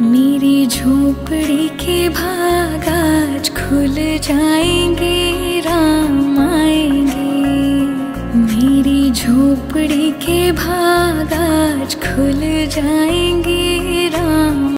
मेरी झोपड़ी के भाग आज खुल जाएंगे, राम आएंगे। मेरी झोपड़ी के भाग आज खुल जाएंगे, राम